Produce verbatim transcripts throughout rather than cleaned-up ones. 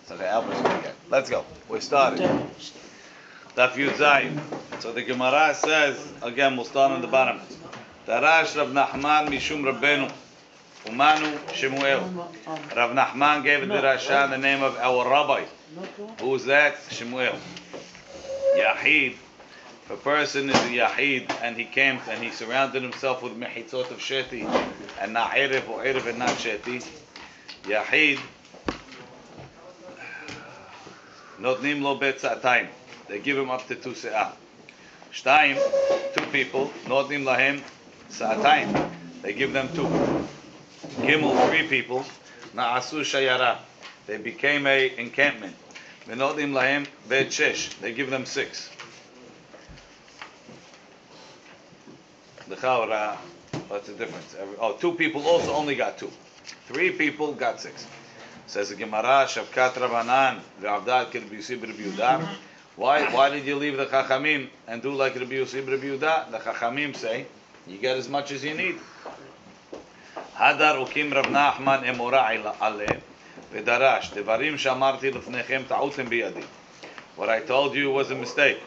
So the Albert's going again. Let's go. We're starting. Daf Yud Zayin. So the Gemara says, again, we'll start on the bottom. Darash Rav Nachman Mishum Rabbeinu. Umanu Shemuel. Rav Nachman gave the Rasha the name of our rabbi. Who's that? Shemuel. Yahid. If a person is a Yahid and he came and he surrounded himself with mehitzot of Sheti and not Erev or Erev and not Sheti, Yahid, notnim lo bet sa'atayim. They give him up to two se'ah. Shtayim, two people, notnim lahem sa'atayim. They give them two. Gimel, three people, na'asu shayara. They became a encampment. Notnim lahem bet shesh. They give them six. The Chaura, what's the difference? Every, oh, two people also only got two. Three people got six. Says the Gemara, Shavkat Rabbanan, V'avdat Rabbi Yossi Rabbi Yehuda. Why? Why did you leave the Chachamim and do like Rabbi Yossi Rabbi Yehuda? The Chachamim say, you get as much as you need. Hadar ukim Rav Nachman emora aleh v'darash devarim shamarti lefnechem ta'utim biyadi. What I told you was a mistake.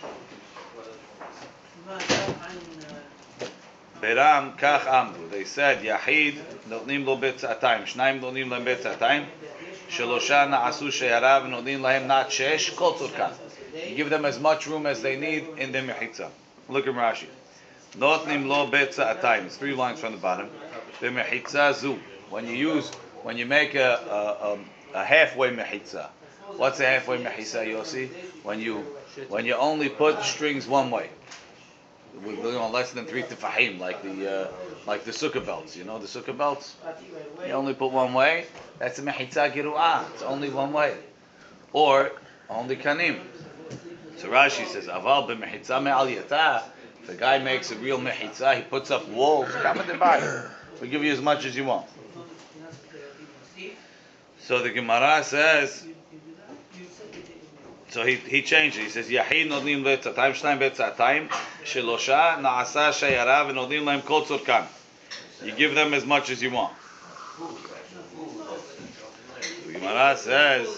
Beram kach amru. They said Yahid notnim lo bet sa'atayim. Shnayim notnim lahem bet sa'atayim. Shelosha na'asu sheyarav notnim lahem not shesh kol tzurkan. You give them as much room as they need in the mechitza. Look at Rashi. Notnim lo bet sa'atayim. It's three lines from the bottom. The mechitza zu. When you use, when you make a a, a halfway mechitza. What's a halfway mechitza, Yossi? When you when you only put strings one way. We're going on less than three tefahim, like the uh, like the sukkah belts. You know the sukkah belts. You only put one way. That's a mechitza giru'ah. It's only one way, or only kanim. So Rashi says, "Aval b'mechitza me'al yatah." If the guy makes a real mechitza, he puts up walls. Come and buy. We give you as much as you want. So the Gemara says. So he he changed it. He says Yahid nodnim bet sa'atayim, shnayim bet sa'atayim, shelosha na'asa shayara v'nodnim lahem kol tzurkan. You give them as much as you want. The Gemara says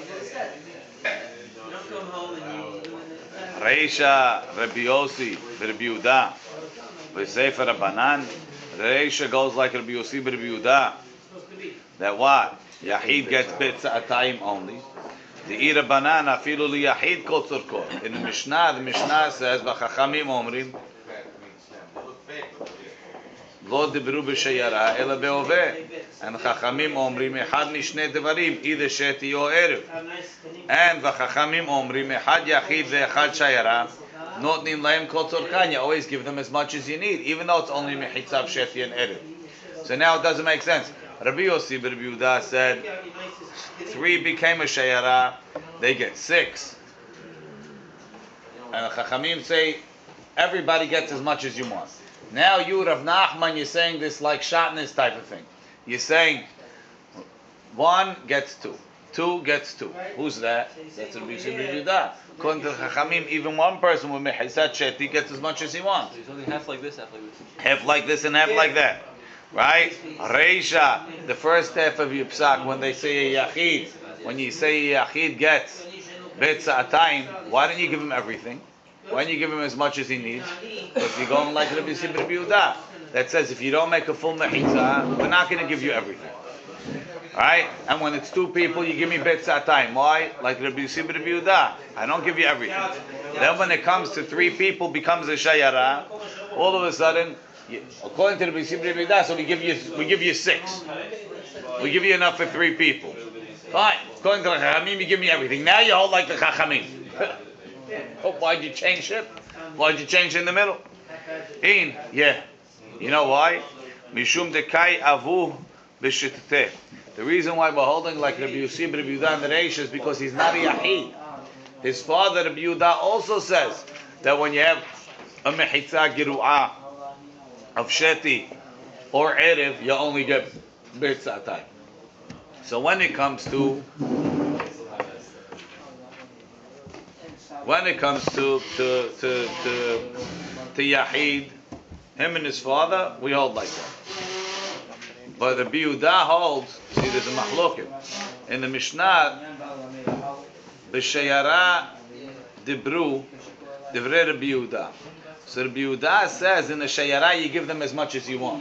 Reisha Rabbi Yossi v'Rabbi Yehuda v'Sefer Rabbanan. Reisha goes like Rabbi Yossi v'Rabbi Yehuda. That what? Yahid gets bet sa'atayim only. The ira banana afilu liyahid kol tzurkot. In the Mishnah, the Mishnah says, "V'chachamim omrim lo dibru b'sheyara ela be'oveh." And chachamim omrim echad mishnei devarim, either sheti or erev. And v'chachamim omrim echad yachid ve'echad shayara notnim lahem kol tzurkan. You always give them as much as you need, even though it's only mechitzav sheti and erev. So now it doesn't make sense. Rabbi Yossi Rabbi Yehuda said, three became a shayara, they get six. And the Chachamim say, everybody gets as much as you want. Now you, Rav Nachman, you're saying this like shatnez type of thing. You're saying, one gets two, two gets two. Who's that? That's Rabbi Yossi Rabbi Yehuda. According to the Chachamim, even one person with mechizat sheti gets as much as he wants. So he's only half like this, half like this. Half like this and half like that. Right? Reisha, the first half of your psak, when they say a yachid, when you say a yachid gets bet sa'atayim, why don't you give him everything? Why don't you give him as much as he needs? Because you're going like Rabbi Yossi Rabbi Yehuda, that says if you don't make a full mechitza, we're not going to give you everything. Alright? And when it's two people, you give me bet sa'atayim. Why? Like Rabbi Yossi Rabbi Yehuda, I don't give you everything. Then when it comes to three people, becomes a shayara, all of a sudden, according to the Rabbi Yossi Rabbi Yehuda, so we give you we give you six. We give you enough for three people. Fine. According to the Chachamim, you give me everything. Now you hold like the Chachamim. Oh, why'd you change it? Why'd you change in the middle? In, yeah. You know why? Mishum dekai avu b'shitteteh. The reason why we're holding like Rabbi Yossi Rabbi Yehuda and the Reish is because he's not a Yahid. His father Rabbi Yehuda also says that when you have a mechitza giru'ah of sheti or erev, you only get bet sa'atayim. So when it comes to when it comes to to to to, to Yahid, him and his father, we hold like that. But the Rabbi Yehuda holds, see there's a mahloket. In the Mishnah, B'sheyara dibru, divrei Rabbi Yehuda. So Rabbi Yehuda says in the Sheyara you give them as much as you want.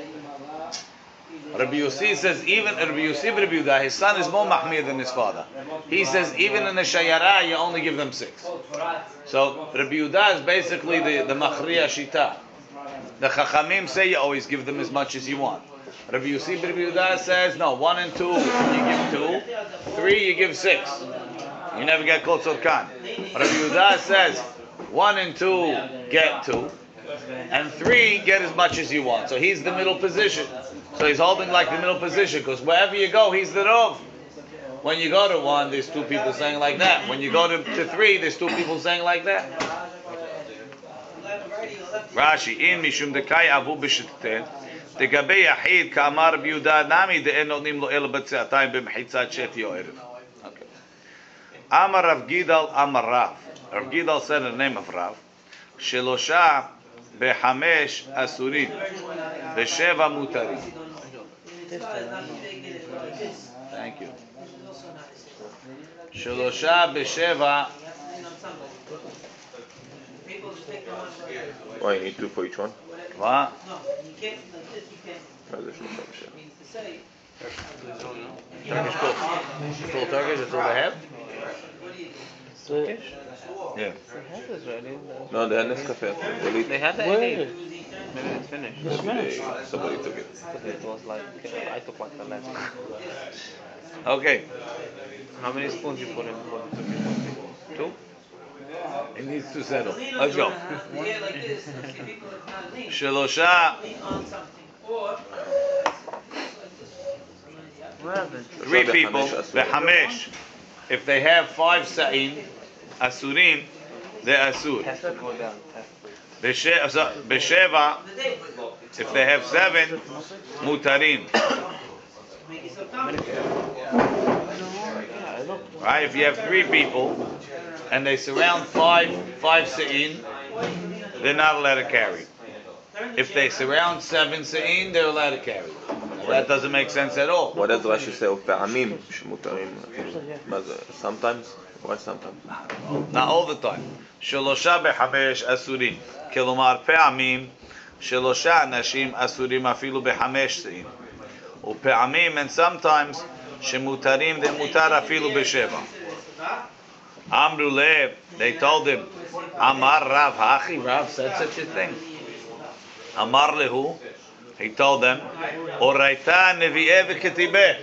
Rabbi Yossi says even Rabbi Yossi Rabbi Yehuda, his son is more mahmir than his father. He says even in the Sheyara you only give them six. So Rabbi Yehuda is basically the, the Machriya Shita. The Chachamim say you always give them as much as you want. Rabbi Yossi Rabbi Yehuda says no, one and two you give two, three you give six. You never get Kol Tzorkan. Rabbi Yehuda says one and two get two, and three get as much as you want. So he's the middle position. So he's holding like the middle position, because wherever you go, he's the Rov. When you go to one, there's two people saying like that. When you go to, to three, there's two people saying like that. Rashi, in mishum dekai avu b'shitten, degabe yachid ka'amar b'yuda nami de'en notim lo el b'tzeatayim b'mchitzat shet yo'erev. Okay. Amar Rav Gidal Amar Rav. Rav Gidal said in the name of Rav, Shelosha behamesh asurim, besheva mutarim. Thank you. Shelosha besheva. Why you need two for each one? What? Turkish cook. It's all Turkish, that's all they have? Turkish? Yeah. They had this already. No, they had Nescafe. They had that already. Maybe it's finished. Maybe somebody took it. It was like, I took like the last one. Okay. How many spoons you put in for the Turkish? Two? It needs to settle. Let's go. Shelosha. Three people. Behamesh. If they have five sa'in, asurin, they're asur. Besheva, if they have seven, mutarim. Right? If you have three people and they surround five, five sa'in, they're not allowed to carry. If they surround seven sa'in, they're allowed to carry. Now, that doesn't make sense at all. What does Rashi say? פעמים שמותרים. Sometimes? Why sometimes? Not all the time. שלושה בחמש אסורים. כלומר, פעמים שלושה אנשים אסורים אפילו בחמש סעים. ופעמים, and sometimes, שמותרים דמותר אפילו בשבע. אמרו לב, they told him, אמר רב, האחי, Rav said such a thing. אמר להו, he told them, אורייתא נביאי וכתיבה.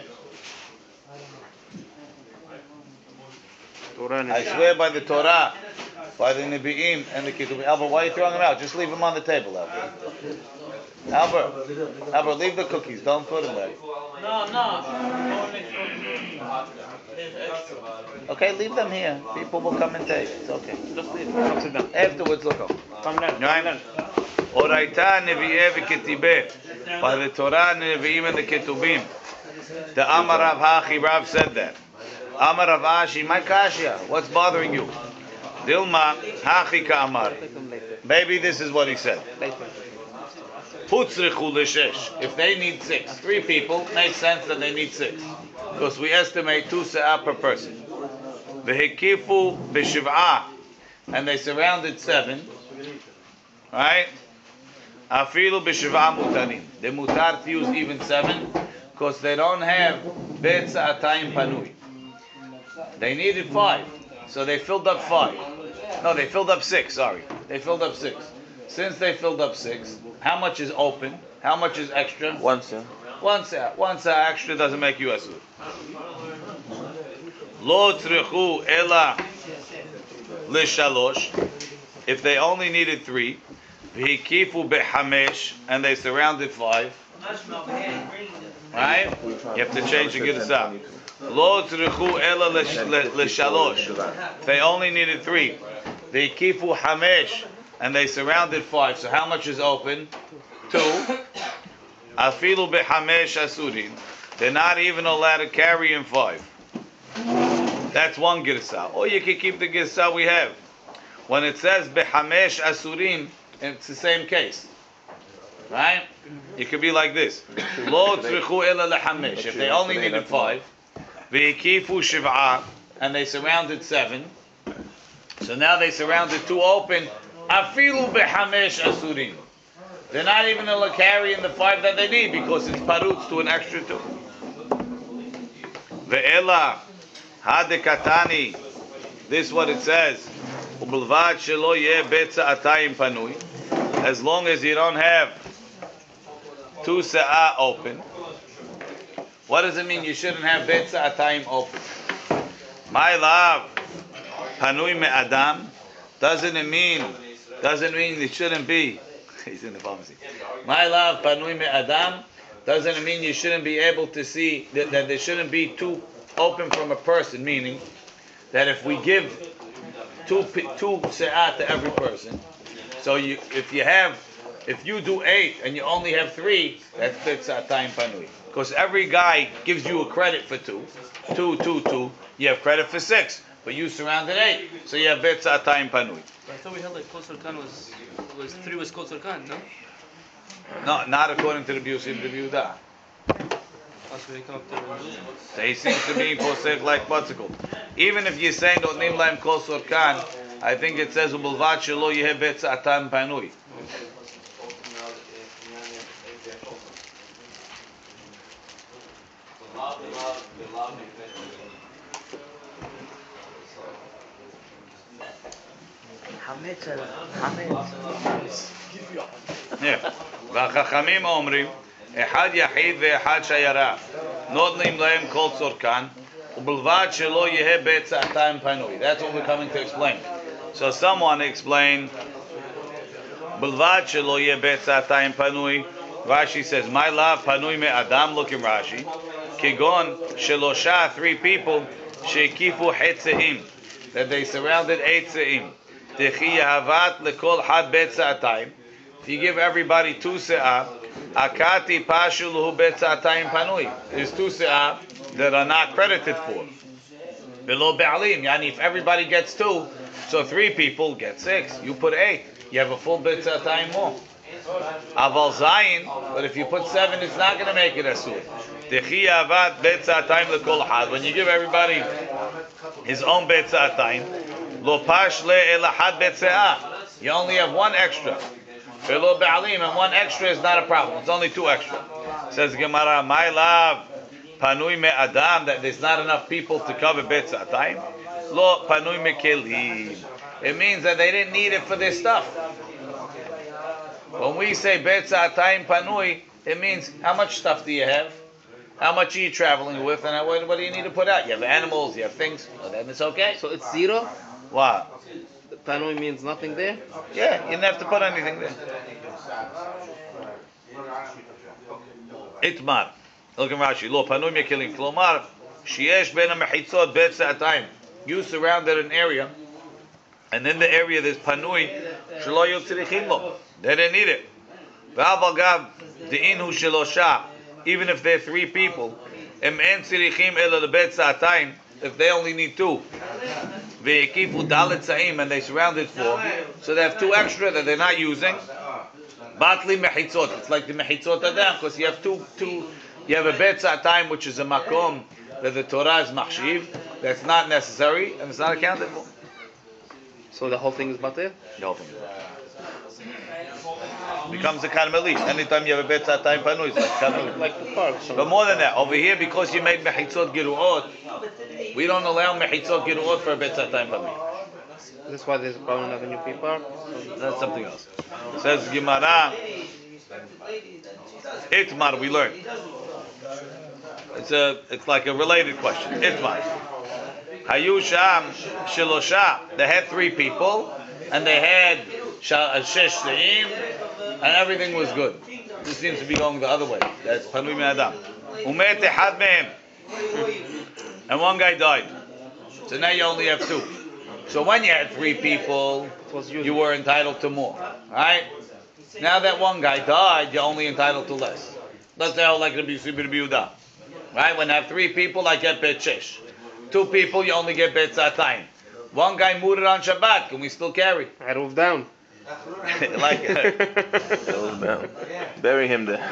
I swear by the Torah, by the Nebi'im and the Ketubim. Albert, why are you throwing them out? Just leave them on the table, Albert. Albert, Albert, leave the cookies. Don't put them there. No, no. Okay, leave them here. People will come and take. It's okay. Just leave. Come sit down. Afterwards, look up. Come down. Right? Oraita Nevi'eh v'Ketibeh. By the Torah, Nevi'im and the Ketubim. The Amar Rav Hachi, Rav said that. Amar Rav Ashi, my kasha, what's bothering you? Dilma Hachi Ka'amar. Maybe this is what he said. Putzrichu l'shesh. If they need six, three people, makes sense that they need six, because we estimate two se'ah per person. V'hekifu b'shiv'ah, and they surrounded seven, right? Afilu b'shiv'ah mutarim. They mutar to use even seven, because they don't have bet sa'atayim panui. They needed five, so they filled up five. No, they filled up six, sorry. They filled up six. Since they filled up six, how much is open? How much is extra? One sir. One sa. One sa extra doesn't make you asur. Lo tzrichu ela l'shalosh. If they only needed three, v'hikifu behamesh, and they surrounded five, right? You have to change the girsah. Lo tzrichu ela l'shalosh. If they only needed three, v'hikifu hamesh, and they surrounded five. So how much is open? Two. Afilu behamesh asurin. They're not even allowed to carry in five. That's one girsah. Or you can keep the girsah we have. When it says behamesh asurim, it's the same case. right? It could be like this. Lo tzrichu ela lechamesh. If they only needed five, v'yikifu shiv'ah, and they surrounded seven. So now they surrounded two open. Afilu behamesh asurim. They're not even going to carry in the five that they need because it's parutz to an extra two. Ve'ela hadekatani. This is what it says. Ubelvad shelo yeh betza atayim panui. As long as you don't have two se'ah open. What does it mean you shouldn't have betza atayim open? My love, panui me adam. Doesn't it mean, doesn't mean it shouldn't be. He's in the pharmacy. My love, panui me adam. Doesn't it mean you shouldn't be able to see, that, that there shouldn't be two open from a person, meaning that if we give two two se'ah to every person, so you if you have if you do eight and you only have three, that's betza atayim panui. Because every guy gives you a credit for two, two, two, two. You have credit for six, but you surrounded eight, so you have betza atayim panui. I thought we held like Kol Sultan was was three was Kol Sultan, no? No, not according to the Biusim Reviuda. Also they come up there. They seem to be posek like Batzikul. Even if you say don't name laim Kol Sultan, I think it says ubulvad shelo yeh betza atayim panui. והחכמים אומרים אחד יחיד ואחד שיירה נותנים להם כל צורכן ובלבד שלא יהיה betza atayim panui. That's what we're coming to explain. So someone explain בלבד שלא יהיה betza atayim panui. Rashi says my love panui me adam. Look in Rashi כגון שלושה, three people שהקיפו חץ se'im, that they surrounded eight se'im. Dechi yahavat lekol had betza atayim. If you give everybody two se'ah, akati pashuluhu betza atayim panui. There's two se'ah that are not credited for. Below be'alim, yani if everybody gets two, so three people get six. You put eight, you have a full betza atayim more. Aval zayin, but if you put seven, it's not going to make it asur. Dechi yahavat betza atayim lekol had. When you give everybody his own betza atayim, lo pash le elahad betzeah. You only have one extra. Below be'alim, and one extra is not a problem. It's only two extra. Says Gemara, my love, panui me adam, that there's not enough people to cover betza atayim. Lo panui me kelim. It means that they didn't need it for their stuff. When we say betza atayim panui, it means how much stuff do you have? How much are you traveling with? And what, what do you need to put out? You have animals, you have things. Well, then it's okay. So it's zero? What? Panui means nothing there? Yeah, you didn't have to put anything there. Itmar. Look at Rashi. Lo panui mekelim. Klomar, sheyesh ben ha-mechitzot betza atayim. You surrounded an area, and in the area there's panui, shelo yu tzrichim lo. They didn't need it. V'aval gav de'inu shelosha. Even if they're three people, em en tzrichim ela lebetza atayim. If they only need two. Ve'ekifu dalet sa'im, and they surrounded four, so they have two extra that they're not using. Batli mechitzot. It's like the mechitzot adam, because you have two, two. You have a betza atayim, which is a makom that the Torah is machshiv. That's not necessary, and it's not accounted for. So the whole thing is batel? The whole thing becomes a karmeli. Anytime you have a betza atayim panu, it's like karmeli. Like the park. But more than that, over here, because you made mechitzot giruot, we don't allow mechitzot giruot for a betza atayim panu. That's why there's a problem in Avenue P Park. That's something else. It says Gemara, Itmar, we learned. It's a, it's like a related question. Itmar. Hayu sham shilosha. They had three people, and they had shesh se'im, and everything was good. This seems to be going the other way. That's panui me adam. Umet ehad mehem, and one guy died. So now you only have two. So when you had three people, you were entitled to more, right? Now that one guy died, you're only entitled to less. Let's say, like Rabbi Yehuda, right? When I have three people, I get bet shesh. Two people, you only get bet zatayim. One guy mooted on Shabbat, can we still carry? I roof down. Like Goes down. Bury him there.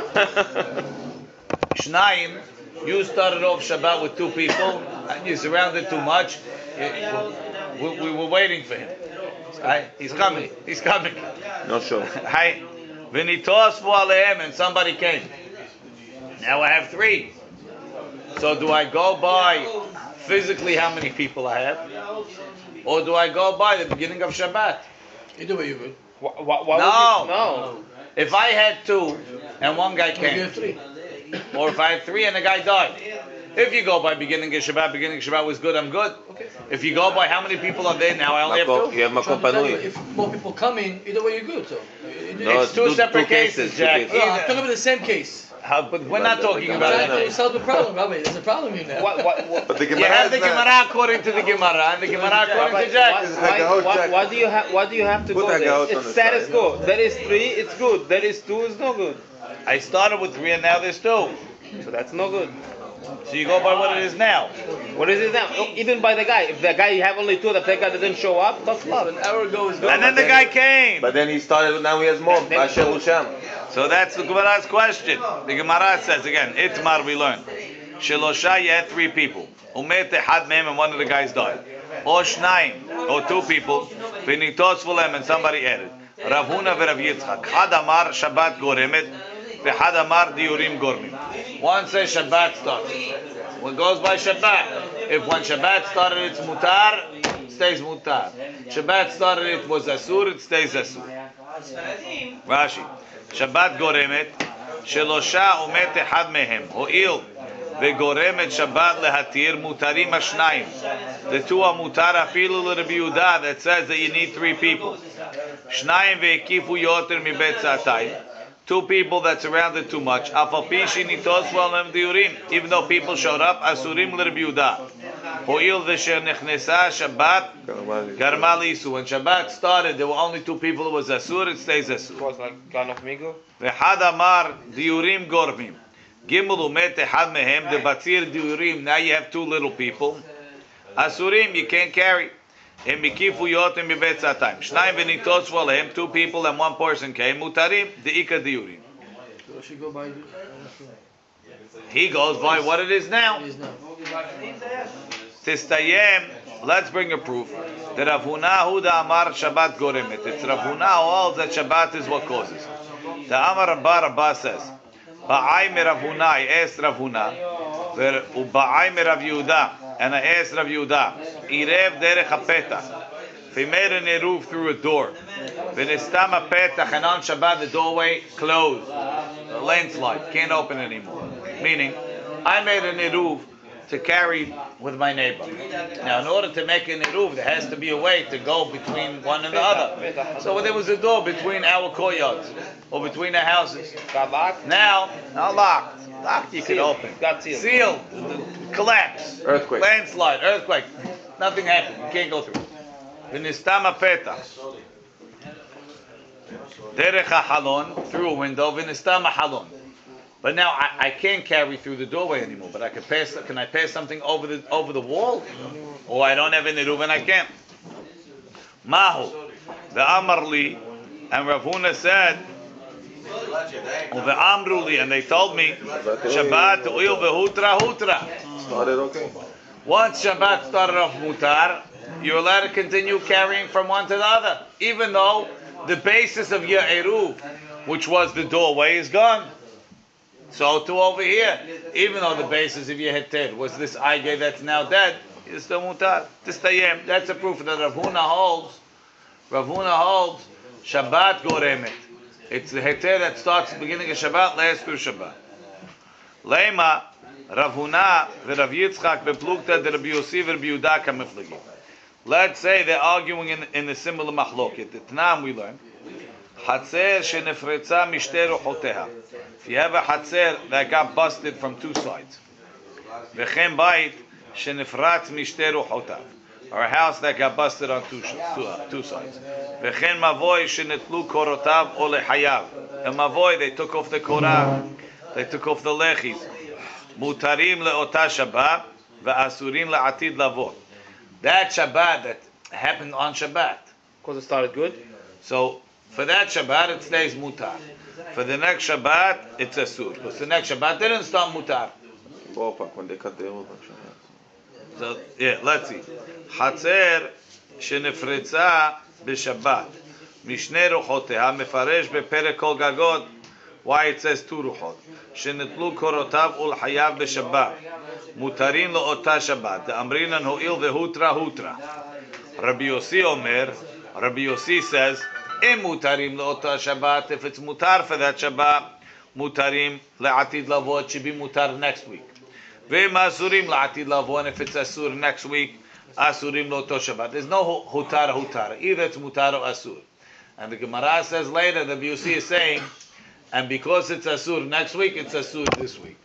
Shnayim, you started off Shabbat with two people, and you surrounded too much. We, we were waiting for him. Right? He's coming. He's coming. Not sure. Hi. V'nitosvu alehem, and somebody came. Now I have three. So do I go by physically how many people I have, or do I go by the beginning of Shabbat? Either way you good. Why, why, why No. would you, no. If I had two and one guy You came, have three. or if I had three and a guy died, if you go by beginning of Shabbat, beginning of Shabbat was good, I'm good. Okay. If you go by how many people are there now, I only have Makom- two. You have makom Trying to tell you, panui. if more people come in, either way you're good. So. Either- No, It's two Two- separate two cases, cases, two Jack. cases. No, I'm Either- talking about the same case. How, but we're not talking I'm about trying it. to solve the problem, Rabbi. There's a problem here now. What, what, what, But the You Gemara have the is not- Gemara according to the Gemara, and the Gemara according why, to Jack. why, This is why, like a whole why, Jack. why do you have why do you have to Put go that there? guy out on It's the status side. quo. There is three, it's good. There is two, it's no good. I started with three and now there's two. So that's no good. So you go by what it is now. What is it now? Even by the guy. If the guy you have only two, that that guy doesn't show up, tough love. An hour ago is good. And then the guy came. But then he started, now he has more. Then- Basher Usham. So that's the Gemara's question. The Gemara says again, Itmar we learn. Shelosha, you had three people. Umet ehad mehem, and one of the guys died. Or shnayim, or two people. V'nitos v'lem, and somebody added. Rav Huna v'Rav Yitzchak. Had amar Shabbat goremet, v'had amar diurim gormim. One says Shabbat starts. One goes by Shabbat. If when Shabbat started it's mutar, it stays mutar. Shabbat started it was asur, it stays asur. Rashi. Shabbat goremet, שלושה ומת אחד מהם, הואיל וגורמת שבת להתיר מותרים השניים. The two are mutar אפילו לרבי יהודה that says that you need three people. שניים והקיפו יותר מבית צעתיים. Two people that surrounded too much. אף על פי שניתוסו עליהם דיורים. Even though people showed up, אסורים לרבי יהודה. הואיל ושנכנסה שבת גרמה לאיסור. When Shabbat started, there were only two people. It was asur, it stays asur. It was like Gan of Migo. ואחד אמר דיורים גורמים. גימל ומת אחד מהם, דבציר דיורים, now you have two little people. אסורים, you can't carry. הם הקיפו יותר מבית צעתיים. שניים וניתוסו עליהם, two people and one person came, מותרים, דאיקה דיורים. So she go by. He goes by what it is now. It is now. Tistayem, let's bring a proof. that Rav Huna Huda Amar Shabbat Goremet. It's Rav Huna who holds that Shabbat is what causes. The Amar Rabba Rabba says, Ba'ai me Rav Huna, I asked Rav Huna, Ba'ai me Rav Yehuda, and I asked Rav Yehuda, Irev derech hapetach. If he made an eruv through a door, v'nistam hapetach, and on Shabbat the doorway closed, a landslide, can't open anymore. Meaning, I made an eruv to carry with my neighbor. Now, in order to make an eruv, there has to be a way to go between one and the other. So there was a door between our courtyards, or between our houses. Got locked? Now, not locked. Locked, you can Sealed. open. Got sealed. Sealed. Collapse. Earthquake. Landslide. Earthquake. Nothing happened. You can't go through. V'nistam hapetach. Derech halon, through a window. V'nistam halon. But now I, I can't carry through the doorway anymore. But I can pass. Can I pass something over the over the wall? Or I don't have an eruv and I can't. Mahu. The Amar li, and Rav Huna said. Amruli, and they told me Shabbat uil vehutra hutra. Started okay. Once Shabbat started off mutar, you're allowed to continue carrying from one to the other, even though the basis of your eruv, which was the doorway, is gone. So too over here, even though the basis of your heter was this aige that's now dead, you're still mutar. Tistayem. That's a proof that Rav Huna holds. Rav Huna holds Shabbat goremet. It's the heter that starts at the beginning of Shabbat, lasts through Shabbat. Lema, Rav Huna, Rav Yitzchak, beplukta, de Rabbi Yossi, Rabbi Yehuda, kamiflagi. Let's say they're arguing in, in the similar machloket. The Tanam we learn, Hatzer shenefretza mishte ruchoteha. If you have a Hatzer that got busted from two sides, v'chem bayit shenefratz mishte ruchotav. Or a house that got busted on two, two, uh, two sides. V'chen mavoy shenetlu korotav o lehayav. And mavoy, they took off the korah, they took off the lechis. Mutarim leota Shabbat, ve'asurim le'atid lavo. That Shabbat that happened on Shabbat. Because it started good. So for that Shabbat it stays mutar. For the next Shabbat it's asur. Because the next Shabbat didn't start mutar. Ballpark when they cut the old one. So yeah, let's see. Hatzer shenefretza b'Shabbat. Mishne ruchoteha mefaresh beperek kol gagot. Why it says two ruchot? Shenetlu korotav ul hayav b'Shabbat. Mutarin lo ota Shabbat. The amrinan ho'il vehutra hutra. Rabbi Yossi Omer. Rabbi Yossi says, "Im mutarim lo ota Shabbat. If it's mutar for that Shabbat, mutarim le'atid lavo. It should be mutar next week. Ve'im asurim le'atid lavo. And if it's asur next week, asurim lo ota Shabbat. There's no hutar hutar. Either it's mutar or asur. And the Gemara says later, the Rabbi Yossi is saying, and because it's asur next week, it's asur this week.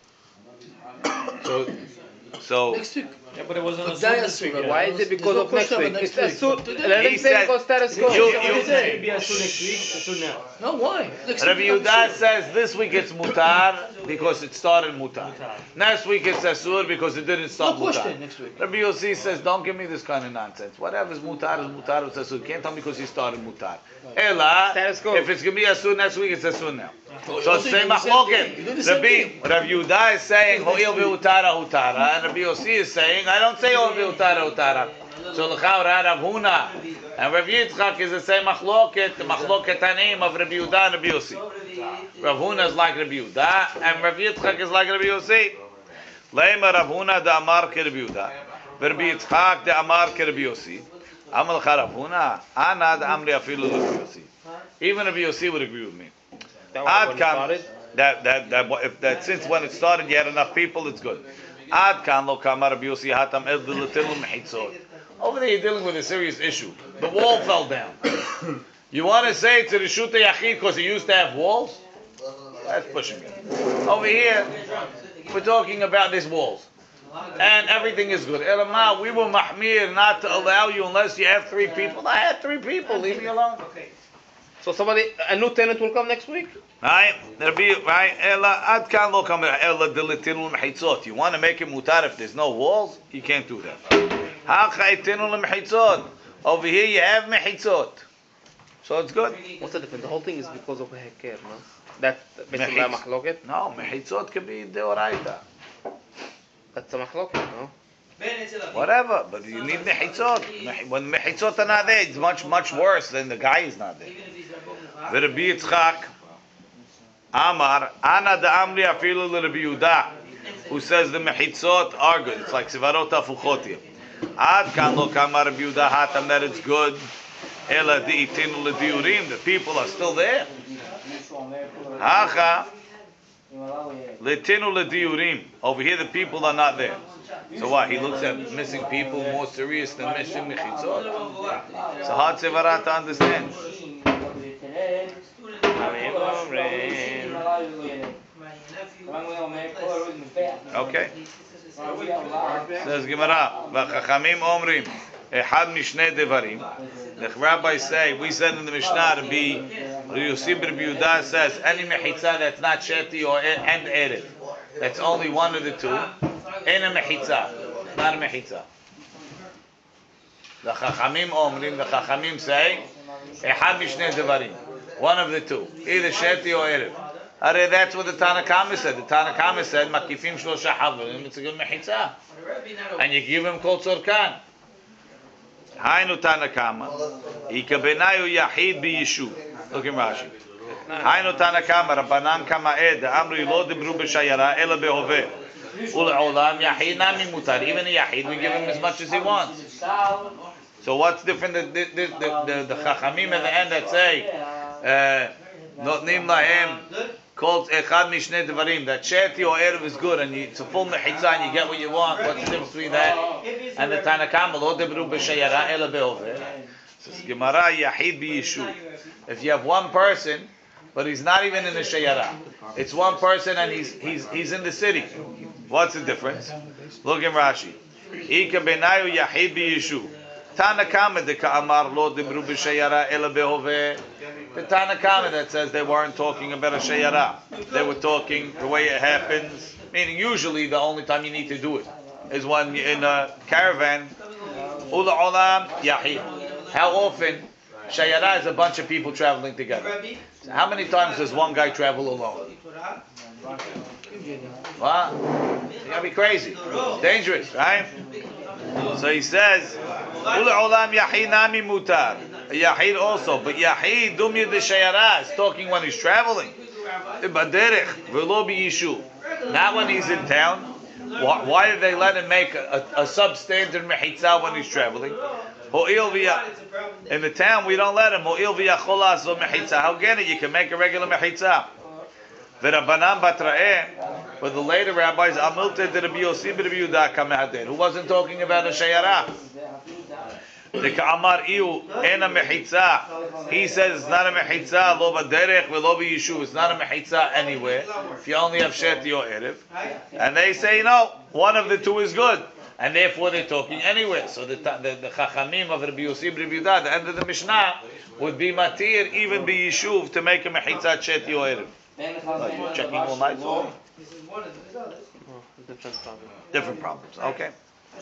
So, so Next week. Yeah, but it wasn't But a that next is week. true. Why is it because There's no of next question week? about It's next asur. week. Let He him say said- because status quo. You- It you- said it'd be as soon next week, as soon now. No, why? Next Rabbi week, Yehuda says this week it's mutar because it started mutar. Next week it's asur because it didn't No start question mutar. next week. Rabbi Yossi says, don't give me this kind of nonsense. Whatever is mutar is mutar, it's asur. Can't tell me because he started mutar. Ela, Status quo. if it's going to be asur next week, it's asur now. Oh, So you it's do same the same thing. You do machloket. the same Rabbi, thing. Rabbi Yehuda is saying, ho'il ve'utara hutara, and Rabbi Yossi is saying, I don't say ho'il ve'utara hutara. So l'chaura Rav Huna and Rav Yitzchak is the same machloket, the machloket hanim of Rabbi Yehuda and Rabbi Yossi. Rav Huna is like Rabbi Yehuda, and Rav Yitzchak is like Rabbi Yossi. Leima Rav Huna da Amar ke Rabbi Yehuda, Rabbi Yitzchak da Amar ke Rabbi Yossi. Amal cha Rav Huna, Ana da Amri afilu Rabbi Yossi. Even Rabbi Yossi would agree with me. That was Ad when it kan started. that that that if that since when it started you had enough people, it's good. Ad kan lo kama Rabbi Yossi hatam el dilatil mechitzot. Over there, you're dealing with a serious issue. The wall fell down. You want to say to the Shuta Yachid because he used to have walls? That's pushing it. Over here, we're talking about these walls. And everything is good. Elama, we were mahmir not to allow you unless you have three people. I had three people. Leave me alone. So somebody, a new tenant will come next week? Right? There'll be, right? Ela ad kan lo kama ela dilatil mechitzot. You want to make it mutar if there's no walls? You can't do that. Over here you have mechitzot. So it's good. What's the difference? The whole thing is because of a heker, no? That basically Mechitz. mahloket. No, mechitzot can be deoraita. That's a mahloket, no? Whatever, but you need mechitzot. Mech- When mechitzot are not there, it's much, much worse than the guy is not there. Rabbi Yitzchak Amar, Ana da Amri afilu Rabbi Yehuda, who says the mechitzot are good. It's like sivarot afuchotim. Ad kan lo kama Rabbi Yehuda hatam that it's good. Ela di'itinu l'diurim, the people are still there. Hacha l'itinu l'diurim. Over here the people are not there. So what? He looks at missing people more serious than missing mechitzot. It's a hard sevara to understand. Okay. Says Gemara, v'chachamim omrim, echad mishne devarim. The rabbis say, we said in the Mishnah, Rabbi Yossi Rabbi Yehuda says, any mechitza that's not sheti or e- and erev, that's only one of the two, ain't a mechitza, not a mechitza. The chachamim omrim, the chachamim say, echad mishne devarim, one of the two, either sheti or erev. Are that's what the Tanakama said. The Tanakama said, "Makifim shlosha havim." It's a good mechitza, and you give him kol tzorkan. Hainu Tanakama, ikabenayu yachid biyishuv. Look in Rashi. Hainu Tanakama, Rabbanan kama'ed, amri lo dibru b'shayara ela behove. Ul'olam yachid nami mutar. Even a yachid, we give him as much as he wants. So what's different? The the the the, the chachamim at the end that say, "Notnim lahem." Called echad mishnei devarim. That sheti or erev is good, and you, it's a full mechitza, and you get what you want. What's the difference between that and the Tanakama? Lo debru b'shayara ela be'over. Says Gemara yachid b'yishuv. If you have one person, but he's not even in the shayara, it's one person and he's he's he's in the city. What's the difference? Look in Rashi. Ika benayu yachid b'yishuv. Tanakama de ka'amar lo debru b'shayara ela be'over. The Tanakama that says they weren't talking about a shayara. They were talking the way it happens. Meaning usually the only time you need to do it is when you're in a caravan. Ula olam yahid. How often Shayara is a bunch of people traveling together. So how many times does one guy travel alone? What? You gotta be crazy. It's dangerous, right? So he says, Ul olam yahid nami mutar. Yahid also, but yahid dumya de shayara is talking when he's traveling. Baderech v'lo b'yishuv. Not when he's in town. Why, why did they let him make a, a, a substandard mechitza when he's traveling? In the town we don't let him. How can it? You can make a regular mechitza. V'Rabbanan batra'eh, but the later rabbis, Amilte de Rabbi Yossi b'Rabbi Yehuda kamehaden, who wasn't talking about a shayara. The Ka'amar iu ena mechitza. He says it's not a mechitza, lo b'derech v'lo b'yishuv. It's not a mechitza anywhere. If you only have sheti or erev, and they say no, one of the two is good, and therefore they're talking anywhere. So the the, the Chachamim of Rabbi Yossi b'Rabbi Yehuda, the end of the Mishnah, would be matir even b'yishuv to make a mechitza sheti or erev. Well, you're checking all night for me? Different problem. Different problems. Okay.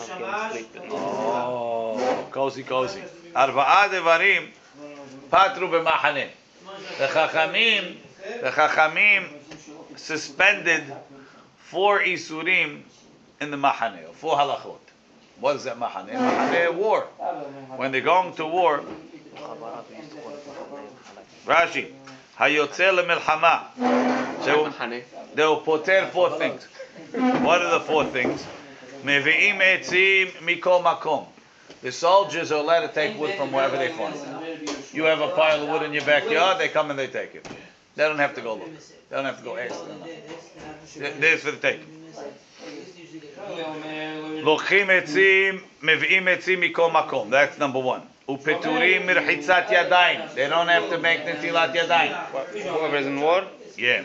Oh, cozy, cozy. Arba'a devarim patru b'machaneh. The Chachamim, the Chachamim suspended four isurim in the machaneh, four halachot. What is that machaneh? Machaneh, war. When they're going to war, Rashi, hayotze lemilchama. They will poter four things. What are the four things? Mevi'im etzim mikol makom. The soldiers are allowed to take wood from wherever they find it. You have a pile of wood in your backyard, they come and they take it. They don't have to go look. They don't have to go ask them. There's for the take. Lochim etzim, mevi'im etzim mikol makom. That's number one. Upeturim mirchitzat yadayim. They don't have to make netilat yadayim. Whoever is in war? Yeah.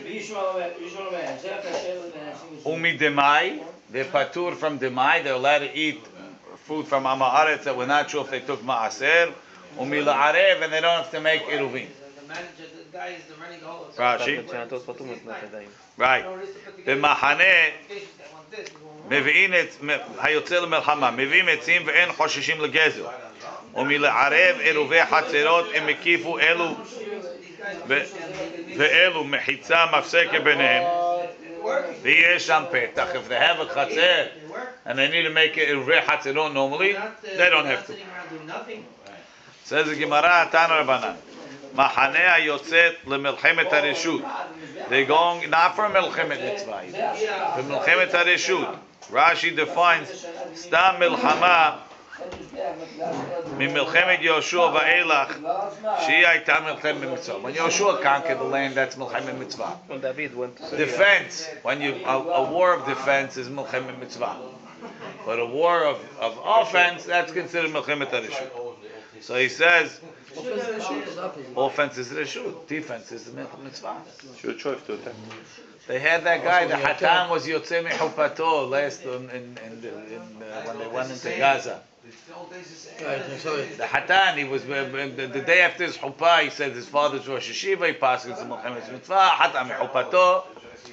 Umi demai. They're patur from demai. They're allowed to eat food from Amaretz that we're not sure if they took maaser. Umi la'arev, and they don't have to make iruvim. Rashi. Right. B'machaneh mevi'in et hayotze l'melchama mevi'im etzim ve'en choshishim legezel. Umi la'arev iruvei hatzerot em mekifu elu ve'elu mechitza mafseke b'nehem. If they have a chatzer and they need to make it iruvei hatzerot normally, they don't have to. Says the Gemara, Tana Rabbanan. Machaneh hayotzet lemelchemet hareshut. They're going not for melchemet mitzvah, for melchemet hareshut. Rashi defines stam milchama mimilchemet Yoshua va'elach shehi hayta melchemet mitzvah. When Yoshua conquered the land, that's melchemet mitzvah. When David went to Defense, when you a, a war of defense is melchemet mitzvah, but a war of, of offense, that's considered melchemet hareshut. So he says, offense is reshut, defense is the mitzvah. They had that guy, the Hatan was Yotzei Mechupato last in, in, in, in uh, when they went into Gaza. The Hatan, he was uh, the, the day after his Chuppah, he said his father's Rosh Hashiva, he passed his Melchemet mitzvah, Hatan Mechupato.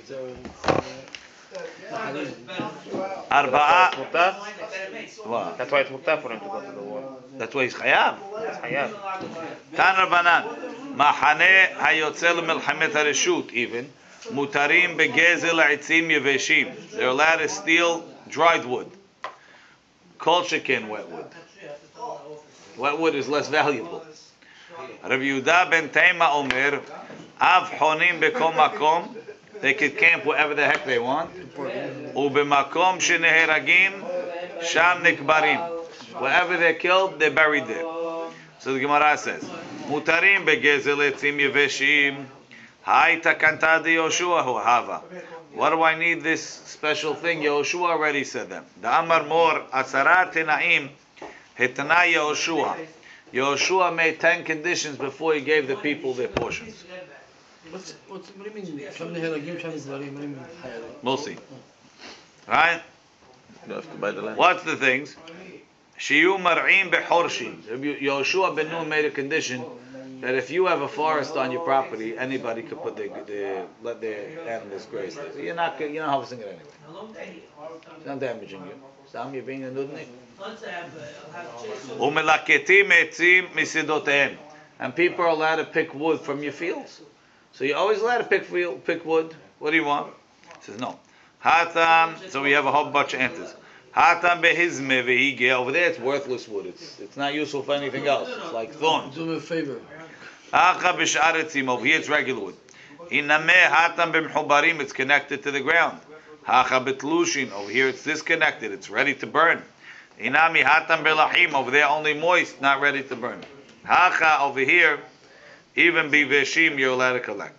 Arba'a. That's why it's mutaf for him to go to the war. That's why he's chayav. It's hayav. Tan Rabbanan. Machaneh hayotze lemelchemet hareshut even. Mutarim begezel ha'etzim yeveshim. They're allowed to steal dried wood. Kol shekin wet wood. Wet wood is less valuable. Rabbi Yehuda ben Tema Omer, Av chonim bekom makom. They could camp wherever the heck they want. Ubemakom sheneheragim sham nikbarim. Wherever they're killed, they're buried there. So the Gemara says, Mutarim begezel etzim yeveshim. Hai takanta de Yoshua hu hava. What do I need this special thing? Yoshua already said that. The Amar Mor Asarat Tenaim Hetana Yoshua. Yoshua made ten conditions before he gave the people their portions. What's, what's, what do you mean? Sham neheragim, sham nikbarim, what do you mean? We'll see. Right? You have to buy the land. What's the things? Shiyu mar'im behorshi. Yoshua ben Nun made a condition that if you have a forest on your property, anybody could put their, their let their animals graze there. So you're not you're not harvesting it anyway. It's not damaging you. Sam, you're being a nudnik. Umelaketim etzim misidotehem. and people are allowed to pick wood from your fields. So you're always allowed to pick field, pick wood. What do you want? He says no. Hatam. So we have a whole bunch of answers. Hatam behizme vehige. Over there, it's worthless wood. It's it's not useful for anything else. It's like thorns. Do me a favor. Hacha b'sharetzim. Over here, it's regular wood. Inameh hatam b'mchubarim. It's connected to the ground. Hacha b'tlushin. Over here, it's disconnected. It's ready to burn. Inami hatam belahim. Over there, only moist, not ready to burn. Hacha over here, even biveshim, you're allowed to collect.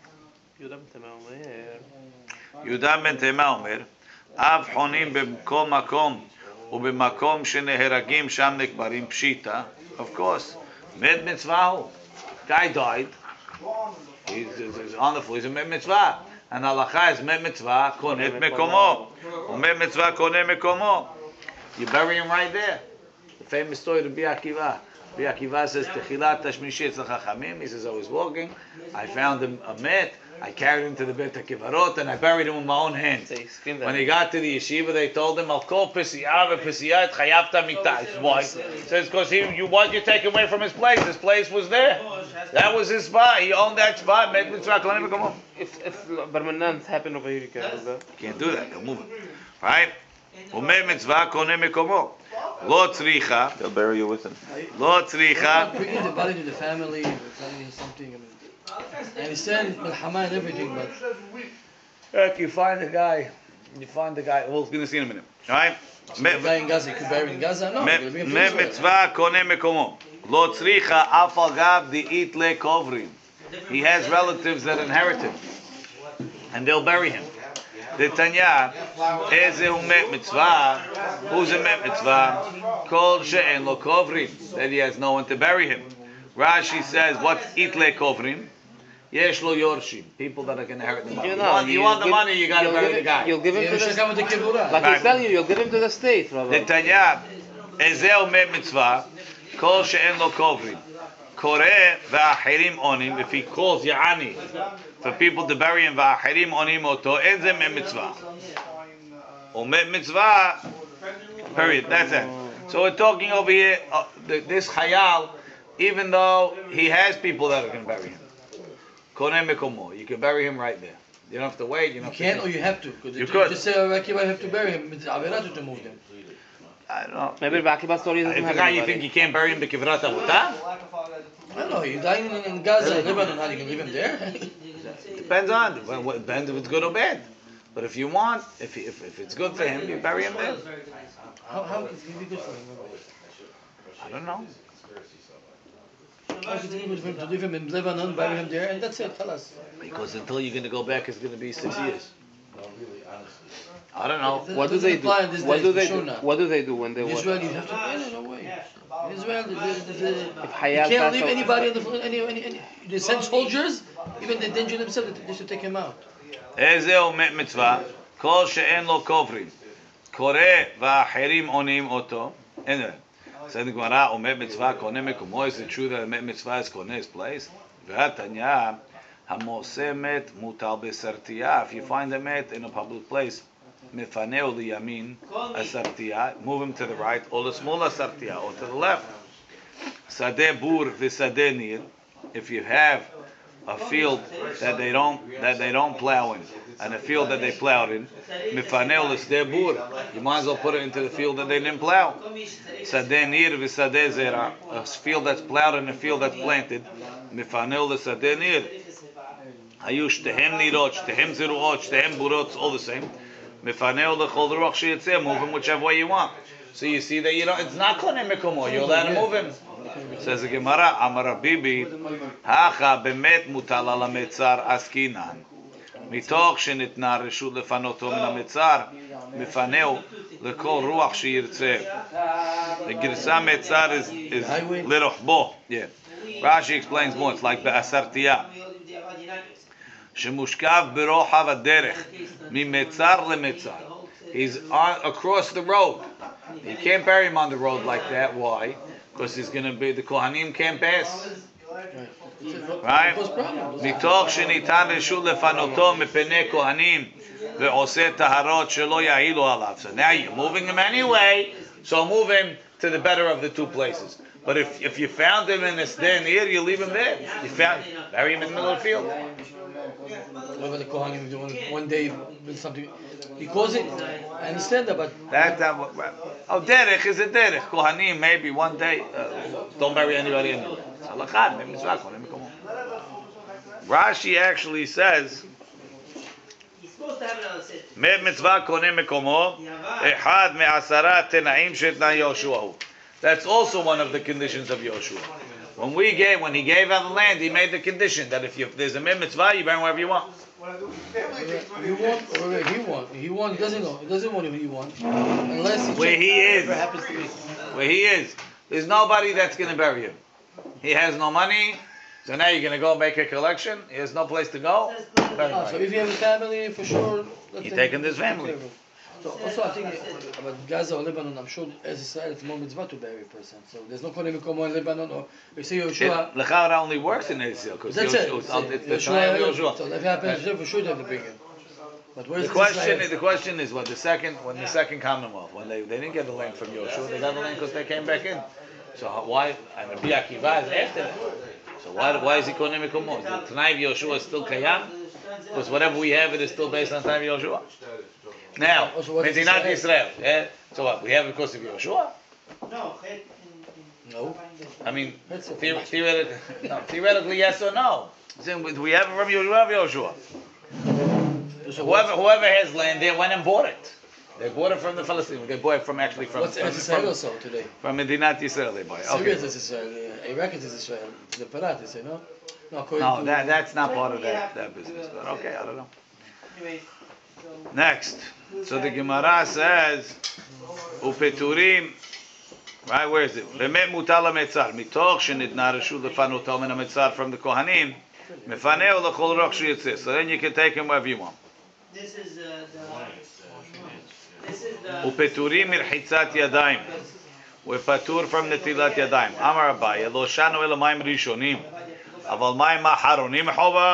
Yudam ben Tema Omer, Av chonim b'kol makom u'b'makom sheneheragim sham nekbarim pshita. Of course, med mitzvah. Guy died. He's, he's on the floor. He's a med mitzvah. And halacha is med mitzvah konet mekomo. U'med mitzvah konet mekomo. You bury him right there. The famous story of Rabbi Akiva. Rabbi Akiva says, Techilat tashmishi etzel chachamim. He says, I was walking, I found him a met, I carried him to the Beit HaKivarot, and I buried him with my own hands. When he got to the yeshiva, they told him, Al kol pesiyah v'pesiyah et chayavta mitah. Why? He says, because he, you, what you take away from his place? His place was there. That was his spot. He owned that spot. Met mitzvah, kohen mekomo. If if permanent happen over here, you can do that. Can't do that. They'll move it. Right? Umed mitzvah kohen mekomo. Lo tzricha. They'll bury you with him. Lo tzricha. Bringing the body to the family, or family or something. I mean, I understand Milhama and everything, but Look, you find the guy. You find the guy. We're going to see in a minute. All right? so the guy in Gaza, you could bury in Gaza? No. Me they'll bring him to Israel. mitzvah kohen mekomo. Lo tzricha af al gav di'it le kovrim. He has relatives that inherit him, and they'll bury him. The Tanya, Ezehu met mitzvah. Who's a met mitzvah? Kol she'en lo kovrim. That he has no one to bury him. Rashi says, what's itle kovrim? Yesh lo yorshim. People that are going to inherit the money. You You, know, want, you you want the give- money, you got to you'll bury give the it- guy. You'll give him Yeah, to you should the come with the kibbutz. like Right. he's telling you, you'll give him to the state, The Rabbi. Tanya, Ezehu met mitzvah. Kol she'en lo kovrim. Kore va'achirim onim. If he calls Ya'ani for people to bury him, va'achirim onim oto, enzeh met mitzvah. Or met mitzvah, period. That's it. So we're talking over here, uh, the, this Chayal, even though he has people that are going to bury him. Konem mekomo. You can bury him right there. You don't have to wait. You don't You have to can't think. or you have to. Because You you could. just say, oh, Akiva, I have to bury him. It's Averatu to move him. I don't know. Maybe Bakiba's story doesn't If have the guy you anybody. think you can't bury him b'kivrat avotah? I don't know. You're dying in, in Gaza, in Lebanon, how you can leave him there? Depends on. When- when- Depends if it's good or bad. But if you want, if he, if, if it's good for him, you bury him there. How, how can it be good for him? I don't know. How can it be good for him to leave him in Lebanon, bury him there, and that's it, halas. Because until you're going to go back, it's going to be six years. I don't know. That What do doesn't they do? apply in this What days, do they for do? sure now. What do they do when they In want? Israel, you have to. No, no way. In Israel, the, the, the, If you Hayal can't passed leave out- anybody on the floor. Any, any, any, they send soldiers, even they endanger themselves. They should take him out. Ezeu met mitzvah, kol she'en lo kovrim. Kore va'achirim onim oto. Anyway, said the Gemara, o met mitzvah koneh mekomo. Is it true that a met mitzvah is koneh his place? V'hatanya, hamoseh met mutal b'sartiyah. If you find a met in a public place, mifaneu liyamin asartiyah, move him to the right, or the smaller sartiyah, or to the left. Sadeh bur v'sadeh nir. If you have a field that they don't that they don't plow in, and a field that they plowed in, mifaneu l'sadeh bur. You might as well put it into the field that they didn't plow. Sadeh nir v'sadeh zera. A field that's plowed and a field that's planted. Mifaneu l'sadeh nir. Hayu shtehem nirot, shtehem zeruot, shtehem burot, it's all the same. Mifaneu l'chol ruach sheyitzeh. Move him whichever way you want. So you see that you don't. It's not koneh mekomo. You're allowed to move him. Says the Gemara, Amar Bibi, Hacha bemet mutal al hametzar askinan. Mitoch shenitna reshut lefanoto min hametzar, mifaneu lekol ruach sheyitzeh. The Girsa metzar is is lirochbo. Yeah. Rashi explains more. It's like be'asartiyah. Shemushkav berochav haderech mimetzar lemetzar. He's on across the road. You can't bury him on the road like that. Why? Because he's going to be, the Kohanim can't pass. Right? Mitoch shenitan reshut lefanoto mepnei Kohanim ve'oseh taharot shelo yahilu alav. So now you're moving him anyway. So move him to the better of the two places. But if if you found him in a stand here, you leave him there. You found bury him in the middle of the field. What about the Kohanim doing one day with something? Because it, I understand that, but That that oh derech is a derech. Kohanim maybe one day uh, don't bury anybody in there. Halakha, maybe mitzvah kohanim come on. Rashi actually says. מצווה קונה מקומו, אחד מעשרה תנאים שתנה יהושע הוא. That's also one of the conditions of Yoshua. When we gave, when he gave out the land, he made the condition that if, you, if there's a mitzvah, you bury wherever you want. he want, or he want, he want, doesn't know, he doesn't want what he want, unless he Where he is, happens to be. where he is, there's nobody that's going to bury him. He has no money, so now you're going to go make a collection. He has no place to go. Bury Ah, so him. if you have a family, for sure, let You're them taking this take family. care of it. So also I think about Gaza or Lebanon, I'm sure as Israel it's more mitzvah to bury a person. So there's no kohen mikomo in Lebanon, or you say Yoshua. Lechara only works in Israel because That's it. it's It's the time of Yoshua. So if it happens, for sure they have to bring him. But where's The question, the question is what the second, when the second Commonwealth, when they, they didn't get the land from Yoshua, they got the land because they came back in. So how- why? And Rabbi Akiva is after that. So why, why is he calling him Mikomos? The Tanai of Yoshua is still Kayam, because whatever we have, it is still based on the time of Yoshua. Now, Also, what is Medinat Israel? Israel. Yeah. So what? We have it because of Yoshua. No. I mean, That's a- theor- theoretically, no, theoretically, yes or no. Saying, do we have it from Yoshua or Yoshua? So Whoever, whoever has land there went and bought it. They bought it from the Palestinians. They bought it from actually from what's from, Eretz Israel from, also today? from Medinat Yisrael. They buy it. Syria Okay. is Israel, uh, Iraq is Israel, the Parat, they say, no? No, according No, to that that's not part of that, that business. But okay, I don't know. Next, so the Gemara says, "Upeturim." Right, where is it? Bemet mutal hametzar. Mitoch shenitna reshut lefanuto min hametzar from the Kohanim. Mefaneo lechol roch sheyitzeh. So then you can take him wherever you want. This is uh, the. This is the. Upeturim mirchitzat yadayim. We're patur from netilat yadayim. Amar Abaye, lo shanu ela mayim rishonim. Aval mayim aharonim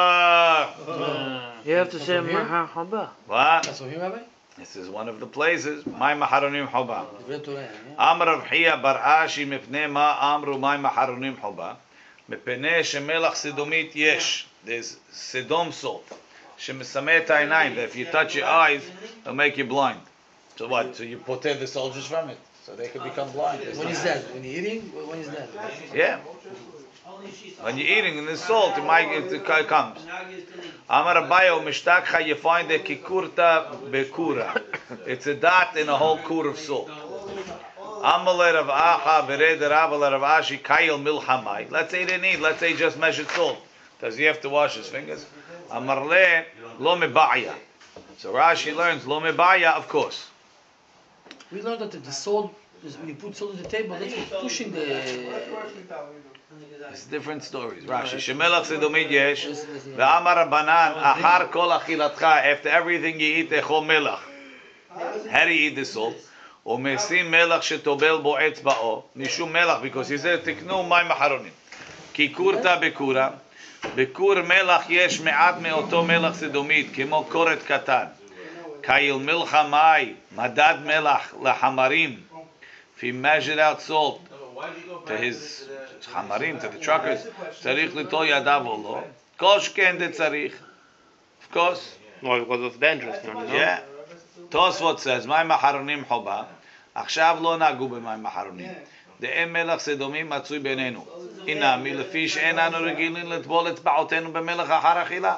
choba. You have to say From here? Maha Haba. What? That's from here, Rabbi? This is one of the places. Mayim aharonim choba. Divrei Torah, yeah? אמר רב חייא בר אשי מפני מה אמרו מים אחרונים חובה מפני שמלח סדומית יש, there's Sodom salt שמסמא את העיניים, that if you touch your eyes it'll make you blind. So what? So you protect the soldiers from it so they can become blind. When is that? When you're eating? When is that? Yeah, when you're eating and the salt it might it comes. Amar Abaye u'mishtakcha, you find a kikurta bekura, it's a dot in a whole kur of salt. Amalei Rav Acha Bered Rav Rav Ashi Kayil Milhamai. Let's say they need. Let's say he just measured salt. Does he have to wash his fingers? Amarle Lo Mebaya. So Rashi learns Lo Mebaya, of course. We learned that the salt, is when you put salt on the table, that's what's pushing the... It's different stories. Rashi Shemelach Sedomid Yesh Ve'amar Banan Ahar Kol Achilatcha. After everything you eat, Echol Melach. How do you eat the salt? ומשים מלח שטובל בו אצבעו, משום מלח, because he said תקנו מים אחרונים. כי קורתא בקורא, בקור מלח יש מעט מאותו מלח סדומית, כמו קורת קטן. קייל מלחה מאי, מדד מלח לחמרים. If he measured out salt to his חמרים, to the truckers, צריך ליטול ידיו או לא. כל שכן דצריך. Of course. Well, because it's dangerous, you know. Yeah. Tosfot says, מים אחרונים חובה. עכשיו לא נהגו במים אחרונים. דאם מלח סדומים מצוי בינינו. הנה, מלפי שאין אנו רגילים לטבול אצבעותינו במלח אחר אכילה.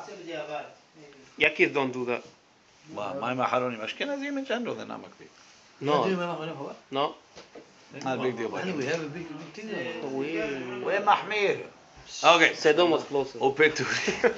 Yakis don't do that. מים אחרונים. אשכנזים in general, they're not מקפיד. No, no. Not a big deal. We have a big, big thing there. We we're מחמיר. Okay. Sedom was closer. ופטורים.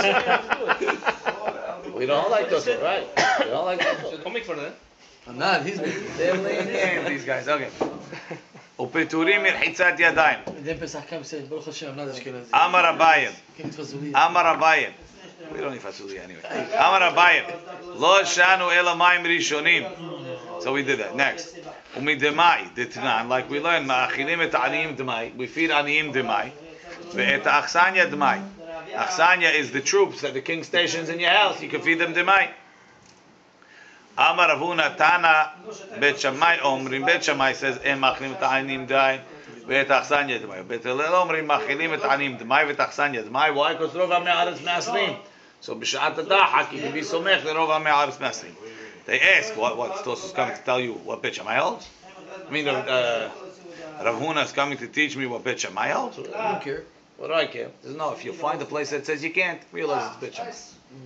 We don't like those, right? We don't like those. Come make for that. I'm not, he's big. They're lenient, these guys. Okay. ופטורים מרחיצת ידיים. And then Pesach comes and says, Baruch Hashem, I'm not Ashkenazi. אמר אביי. Can't eat fazuli. אמר אביי. We don't need fasuli anyway. אמר אביי. לא שנו אלא מים ראשונים. So we did that. Next. ומדמאי, דתנן, like we learned, מאכילים את העניים דמאי. We feed עניים דמאי. ואת האכסניה דמאי. Aksanya is the troops that the king stations in your house. You can feed them demai. Amar Rav Huna Tana Bet Shammai Omrim. Bet Shammai says Em Machlim Et Anim Dai Ve'et Achsan Yedmai. Bet Hillel Omrim Machilim Et Anim Dmai Ve'et Achsan Yedmai. Why? Because Rov HaMe'aretz Me'asrim. So B'shat HaDahak you can be somech that Rov HaMe'aretz Me'asrim. They ask what what Tosfos is coming to tell you what Bet Shammai holds. I mean, uh, Rav Huna is coming to teach me what Bet Shammai holds. I don't care. What do I care? No, if you find a place that says you can't, realize it's Bet Shammai.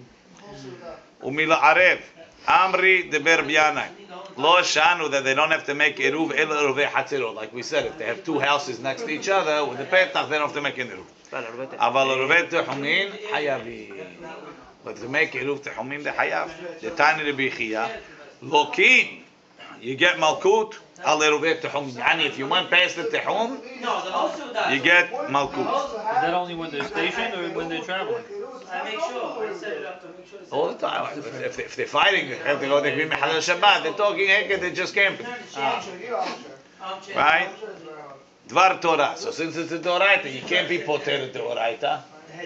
Umila Arev. Amri deber b'yanai. Lo shanu that they don't have to make eruv el eruvei hatzirot. Like we said, if they have two houses next to each other with the petach, they don't have to make an eruv. Aval eruvei tehumin hayavi. But to make eruv tehumin they hayav. The tani rebichia. Lokin, you get malkut al eruvei tehumin. Yani if you went past the tehum, you get malkut. Is that only when they're stationed or when they're traveling? I make sure. I set it up to make sure. All the time. If, if, if they're fighting, they have to go to Halal Shabbat. They're talking heck, they're just camping. Ah. Right? Dvar Torah. So since it's a Doraita, you can't be poter the Doraita.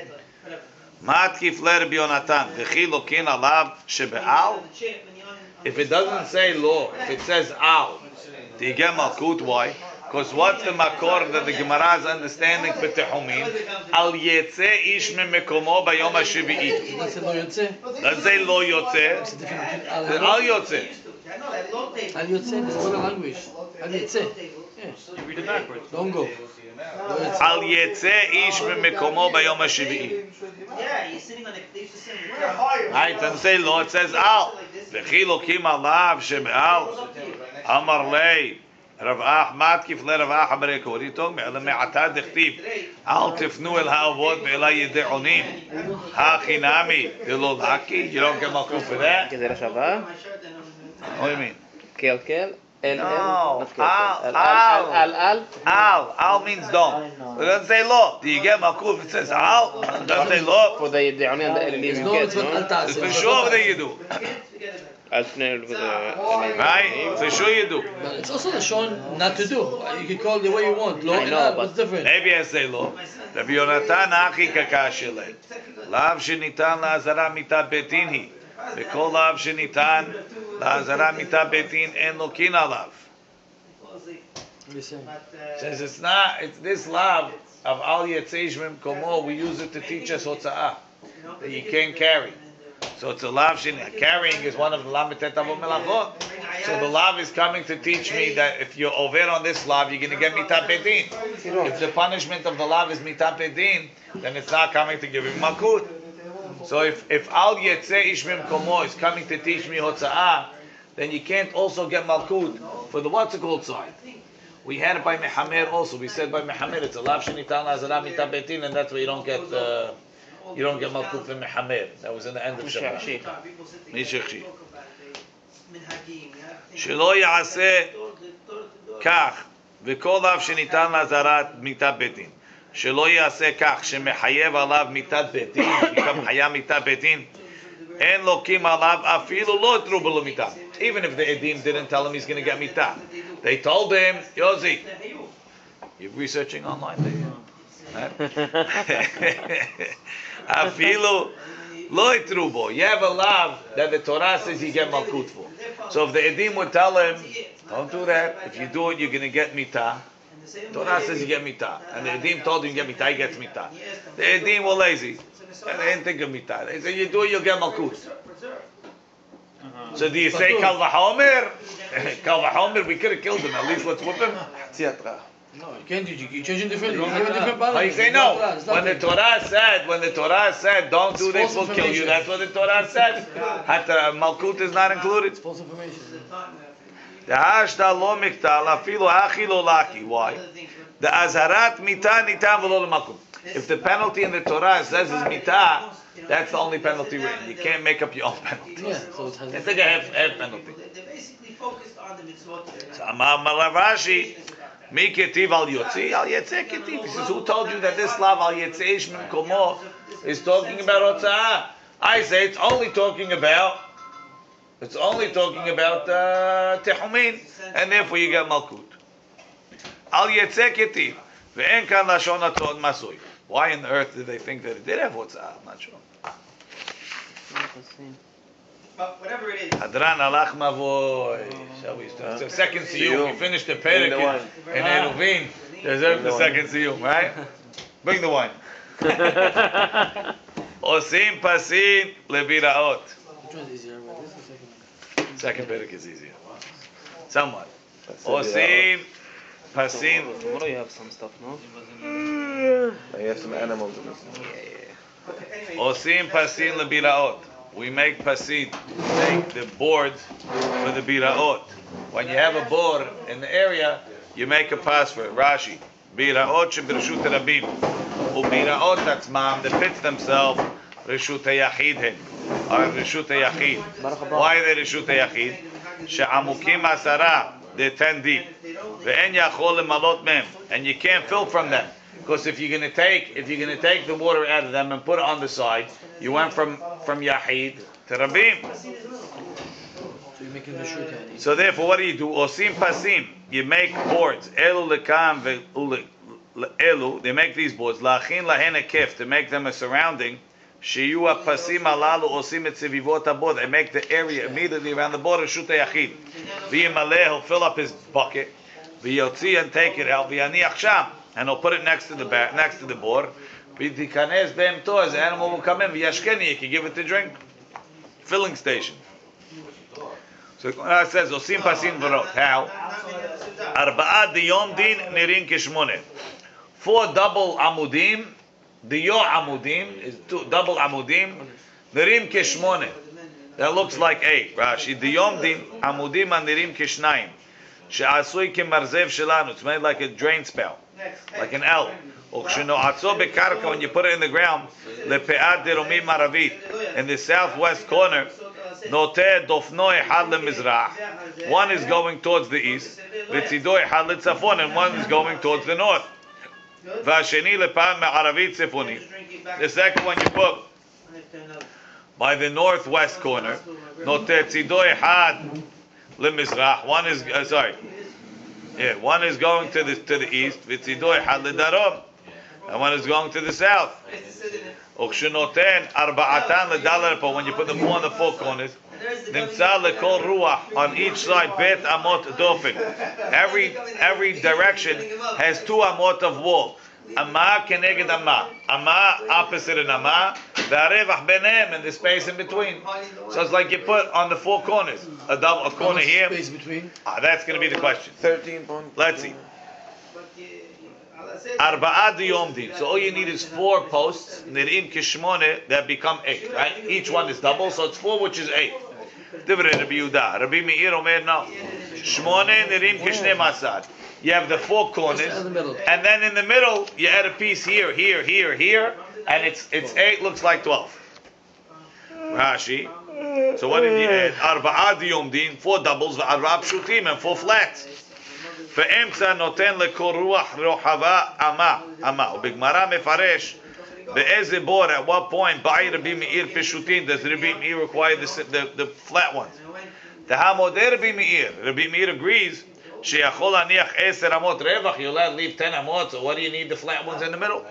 Matkif ler b'Yonatan. V'chi lokin alav shebe'al. If it doesn't say law, if it says al, do you get malkut? Why? Because what's the makor that the Gemara is understanding for Tehumin? Al yetze ish me mekomo bayom hashvi'i. Doesn't lo yotze? Doesn't say lo yotze. Al yotze. Al yotze is another language. Al yotze. Yeah. You read it backwards. Don't go. Al yetze ish me mekomo bayom hashvi'i. Yeah, he's sitting on the. They used to sit on the Right? Doesn't say lo. It says al. V'chi lokim alav shebe'al. Amar lei. Rav Ach matkif le Rav Ach amarei korito me'ele me'atad dechtiv al tifnu el ha'avot ve'ela yide'onim ha'chinami delo laki. You don't get malkut for that? כזה לשווה, What do you mean? קלקל, אל No, אל, al, אל al. אל אל, Al. Al means don't. It doesn't say lo. Do you get malkut if it says al? It doesn't say lo. for the ידעונים האלילים There's no כן, mitzvot al נו? ta'aseh. For sure that you do. על פני וזה, Right? For sure you do. But it's also the shon not to do. You can call it the way you want. Lo I and know, al, but- what's different? Maybe I say lo. Rabbi Yonatan אחי קקה שלהם. לאו שניתן לעזרה מיתה בית דין היא. וכל לאו שניתן לעזרה מיתה בית דין אין לוקין עליו. Listen. Says it's not, it's this lav of al yetzeish komo, we use it to teach us hotza'ah. That you can't carry. So it's a lav shin, carrying is one of the lamitet avot melachot. So the lav is coming to teach me that if you're over on this lav, you're going to get mitat bedin. If the punishment of the lav is mitat bedin, then it's not coming to give him malkut. So if if al yetzeh ish komo is coming to teach me hotza'ah, then you can't also get malkut for the what's it called side. We had it by mehamer also. We said by mehamer it's a lav shenitan lazara mitat bedin, and that's why you don't get. Uh, You don't get malkut from mehamer. That was in the end of Shabbat. Mishachshi. שלא יעשה כך, וכל אב שניתן לעזרת מיתת בית דין, שלא יעשה כך שמחייב עליו מיתת בית דין, גם חייב מיתת בית דין, אין לוקים עליו אפילו לא תרו בו מיתה. Even if the Edim didn't tell him he's going to get mitzvah, they told him, Yozi, you're researching online, do you? Afilu lo itrubo. You have a lav that the Torah says you get malkut for. So if the Edim would tell him, don't do that. If you do it, you're going to get mitah. Torah says you get mitah, and the Edim told him you get mitah, he gets mitah. The Edim were lazy. And they didn't think of mitah. They said you do it, you'll get malkut. So do you say kal v'homer? Kal v'homer, we could have killed him. At least let's whip him. No, you can't do it. You're changing different. You're giving different balance. How you say It's no? not Torah, it's not When the Torah. Torah said, when the Torah said, don't do this, we'll kill you. That's what the Torah said. Hatta malkut is not included. False information. The hashta lo miktal afilu achi lo laki. Why? The azharat mitah nitam v'lo l'malkut. If the penalty in the Torah says is mitah, that's the only penalty written. You can't make up your own penalty. Yeah, so it has. It's like a half, half penalty. They're basically focused on the mitzvot. So Amar Malavashi, Mi ketiv al yotzi al yetzeh ketiv. He says, who told you that this lav al yetzeh ish min komo is talking about hotza'ah? I say it's only talking about, it's only talking about uh, tehumin, and therefore you get malkut. Al yetzeh ketiv ve'en kan lashon atzon masui. Why on earth did they think that it did have hotza'ah? I'm not sure. But whatever it is. Hadran alach mavoy. Shall we start? So second siyum. We finished the perek in in Eruvin. Deserve the second siyum, right? Bring the wine. Osim pasin lebiraot. Which one's easier? Right? This is the second one. Second perek is easier. Somewhat. Osim pasin. Tomorrow you have some stuff, no? You have some animals in this. Anyway, Osim pasin lebiraot. We make pasin, make the boards for the biraot. When you have a board in the area, you make a pass for it. Rashi. Biraot shebershut rabim. Ubiraot atzmam, the pits themselves, reshut hayachid hen. Or reshut hayachid. Why are they reshut hayachid? She'amukim asara, they're ten deep. Ve'en yachol lemalot mem. And you can't fill from them. Because if you're gonna take, if you're gonna take the water out of them and put it on the side, you went from from Yahid to Rabim. So you're making the shoot handy. So therefore, what do you do? Osim pasim. You make boards. Elu lekam ve'elu. They make these boards. Lachin lahen ekef, to make them a surrounding. Shiyu pasim alalu osim et sevivot abod. They make the area immediately around the border. Shut Yahid. V'yimaleh, he'll fill up his bucket. V'yotzi, and take it out. V'yaniach sham. And he'll put it next to the back, next to the board. V'tikanes be'em toz, the animal will come in. V'yashkeni, you can give it to drink. Filling station. So it says, Osim pasin v'rot. How? Arba'a diyom din nirin kishmone. Four double amudim. Diyo amudim is two double amudim. Nirim kishmone. That looks like eight. Rashi. Diyom din amudim nirim kishnayim. She'asui kimarzev shelanu. It's made like a drain spout. Like an L. When you put it in the ground, lepe'ad deromim maravit, in the southwest corner, noteh dofno echad lemizrach. One is going towards the east, v'tzido echad letzafon, and one is going towards the north. V'asheni lepe'ad me'aravit tzefoni. The second one you put by the northwest corner, noteh tzido echad lemizrach. One is uh, sorry. Yeah, one is going to the to the east, v'tzido echad ledarom, and one is going to the south. Ukshenoten arba'atan ledal, but when you put the four on the four corners, nimtza lekol ruach, on each side bet amot dofen. Every every direction has two amot of wall. Amma keneged amma. Amma opposite an amma. V'arevach benem, and the space in between. So it's like you put on the four corners a double a corner here. Space between. Ah, that's going to be the question. Thirteen point. Let's see. Arba'ad yomdim. So all you need is four posts, nirim kishmone, that become eight, right? Each one is double, so it's four, which is eight. Divrei Rabbi Yehuda. Rabbi Meir omer no. Shmone nirim kishne masad. You have the four corners, and then in the middle you add a piece here, here, here, here, and it's it's eight. Looks like twelve. Rashi. So what did you add? Arba'ad yomdim, four doubles, v'arba pshutim, and four flats. ואמצע נותן לכל רוח רוחבה אמה, אמה. ובגמרא מפרש באיזה בור, at what point, באי רבי מאיר פשוטין, does רבי מאיר require the, the, the flat ones? דהמודה רבי מאיר, רבי מאיר agrees, שיכול להניח עשר אמות רווח, you'll let leave ten אמות, so what do you need the flat ones in the middle?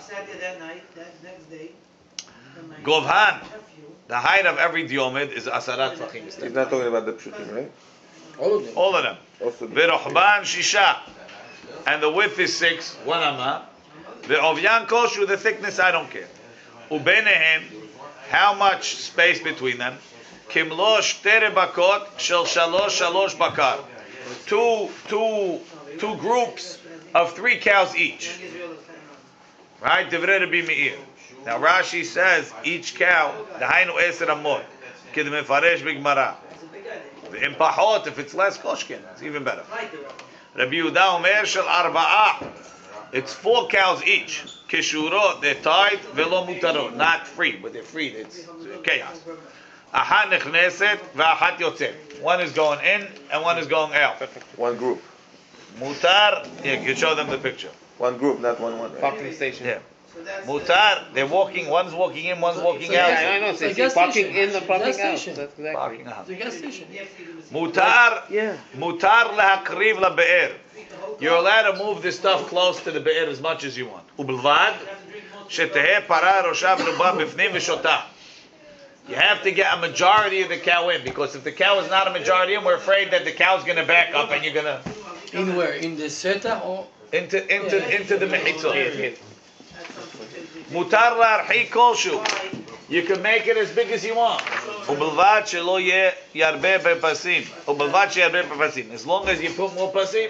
גובהן, the height of every diomid is עשרה טפחים. He's not talking about the pshutim, right? All of them. All of them. Also the V'rochban shisha, and the width is six, one amma. V'ovyan koshu, the thickness I don't care. Ubenehem, how much space between them? Kimlo shtere bakot shel shalosh shalosh bakar. Two, two, two groups of three cows each. Right? Divrei Rabbi Meir. Now Rashi says each cow, dahainu eser amot, k'dem mefaresh b'gmara. In pachot, if it's less koshkin, it's even better. Rabbi Yehuda omer shel arba'ah. It's four cows each. Kishurot, they're tied, velo mutarot, not free, but they're free. It's chaos. Ahat nechneset, v'ahat yotzet. One is going in and one is going out. one group. Mutar, yeah, you can show them the picture. One group, not one one, right? Parking station. Yeah. Mutar, they're walking, one's walking in, one's walking So, out. Yeah, I know. It's a So gas parking station. in and It's a parking gas out. station. That's exactly. Parking out. It's a gas station. Mutar, Yeah. mutar lahakriv labe'er. You're allowed to move this stuff close to the be'er as much as you want. Ubelvad, sheteheh para roshav ruba bifnim v'shotah. You have to get a majority of the cow in, because if the cow is not a majority in, we're afraid that the cow's going to back up and you're going to In where? In the seta or? into into into the mechitzot. Mutar larhi kolshu. You can make it as big as you want. ובלבד שלא יהיה ירבה בפסים. ובלבד שירבה בפסים. As long as you put more pasim.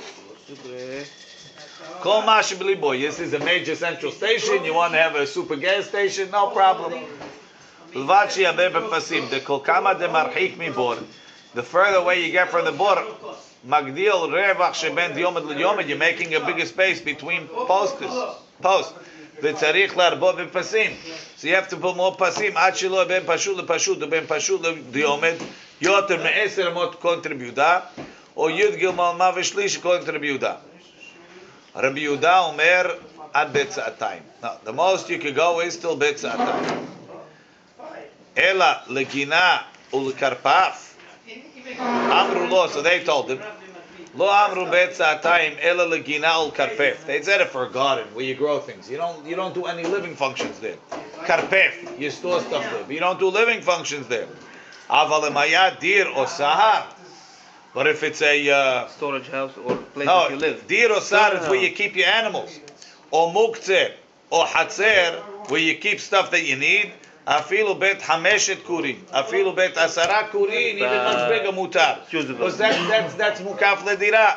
כל מה שבליבו. This is a major central station. You want to have a super gas station? No problem. בלבד שירבה בפסים. דכל כמה דמרחיק מבור. The further away you get from the בור, מגדיל רווח שבין דיומד לדיומד. You're making a bigger space between posts. Posts. וצריך להרבות בפסים. So you have to put more פסים עד שלא יהיה בין פשוט לפשוט ובין פשוט לדיומד יותר מעשר אמות קונטריביודה או י' ג' מה ושליש קונטריביודה. רבי יהודה אומר עד בצעתיים. Now, the most you could go is till בצעתיים. אלא לגינה ולקרפף אמרו לו, so they told him לא אמרו בצעתיים אלא לגינה ולקרפף. They said it for a garden where you grow things. You don't you don't do any living functions there. Karpef, you store stuff there, but you don't do living functions there. אבל אם היה דיר או סהר, but if it's a uh, Storage house or place no, that you live. דיר או סהר is where you keep your animals, או מוקצה או חצר where you keep stuff that you need. אפילו בית חמשת קורים, אפילו בית עשרה קורים, even much bigger מותר. Because that's, that's, that's מוקף לדירה.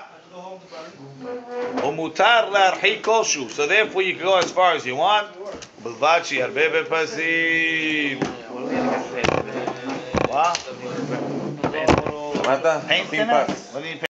ומותר להרחיק כלשהו. So therefore you can go as far as you want. בלבד שירבה בפסים. מה? שמעת? Maintenance? What do you